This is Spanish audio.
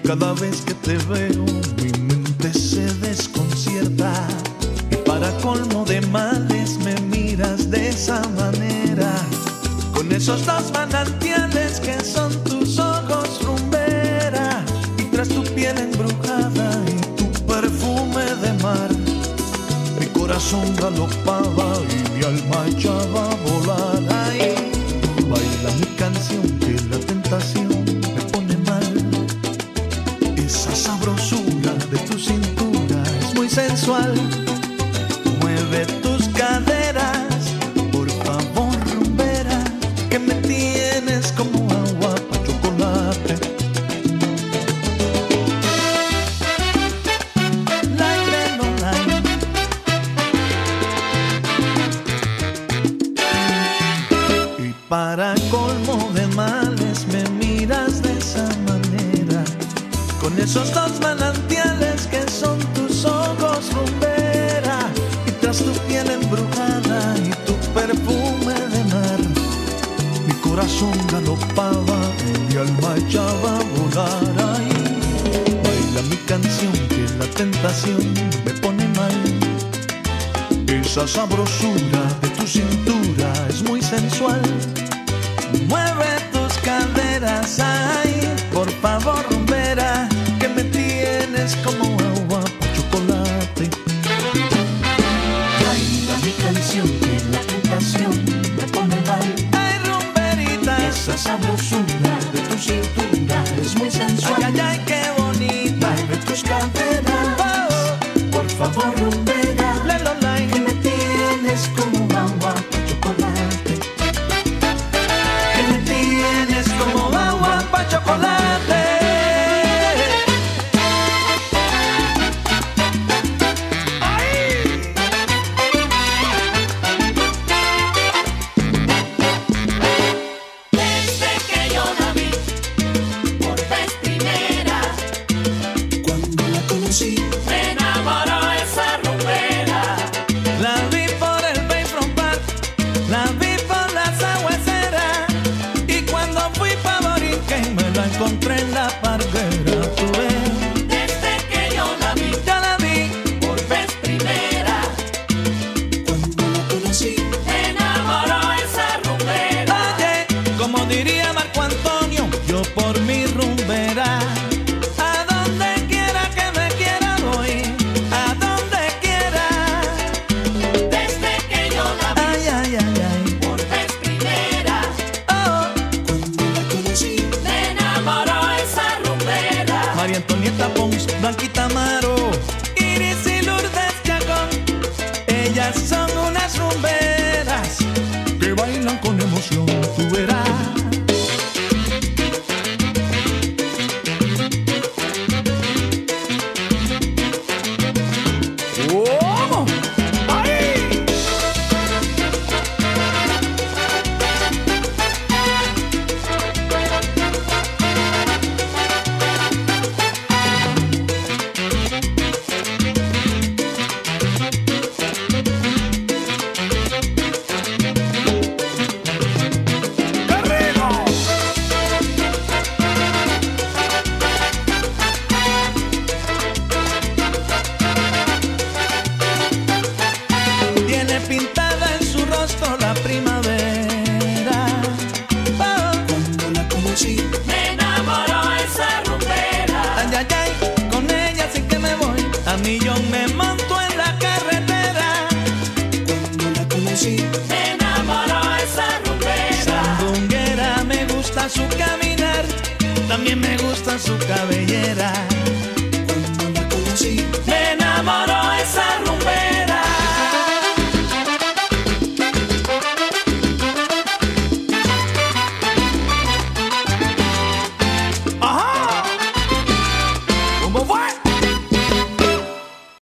Cada vez que te veo mi mente se desconcierta y para colmo de males me miras de esa manera, con esos dos manantiales que son tus ojos rumbera, y tras tu piel embrujada y tu perfume de mar, mi corazón galopaba y mi alma echaba a volar. Ahí baila mi canción que la tentación me pone mal. Esa sabrosura de tu cintura es muy sensual. Mueve tus caderas, por favor rumbera, que me tienes como agua pa' chocolate. Y para colmo de males me miras de esa manera, con esos dos manantiales que son tus ojos rumbera, y tras tu piel embrujada y tu perfume de mar, mi corazón galopaba y mi alma echaba a volar. Ahí baila mi canción que la tentación me pone mal. Esa sabrosura de tu cintura es muy sensual. Mueve tus caderas, ay, por favor rumbera, que me tienes como agua pa' chocolate. Baila mi canción que la tentación me pone mal. Ay, rumberita, esa sabrosura de tu cintura es muy sensual. Ay, ay, ay, qué bonita. Mueve tus caderas, oh, por favor rumbera, que me tienes como agua pa' chocolate. Que me tienes como agua pa' chocolate. Desde que yo la vi por vez primera, Cuando la conocí, me enamoró esa rumbera. la vi por el Bayfront Park, la vi por las aguaceras, y cuando fui pa' Borinquen me la encontré en la parguera. Tú ves, Desde que yo la vi ya la vi. por vez primera, Cuando la conocí, me enamoró esa rumbera. oye, como diría Marco Antonio, yo por mi rumbera, a donde quiera que me quiera voy, a donde quiera. Desde que yo la vi Ay, ay, ay, ay. por vez primera, Oh, cuando la conocí, me enamoró esa rumbera. María Antonieta Pons, Blanquita Amaro, Iris y Lourdes Chacón, ellas son unas rumberas que bailan con emoción, tú verás. ¡Oh! ¡Ay! Tiene pintada en su rostro la primavera. Oh, cuando la conocí, Me enamoró esa rumbera. ay, ay, ay, con ella sí que me voy. A millón me monto en la carretera. Cuando la conocí, Me enamoró esa rumbera. sandunguera, me gusta su caminar, también me gusta su cabellera. Cuando la conocí, Me enamoró esa rumbera. ¡ajá! ¿Cómo fue?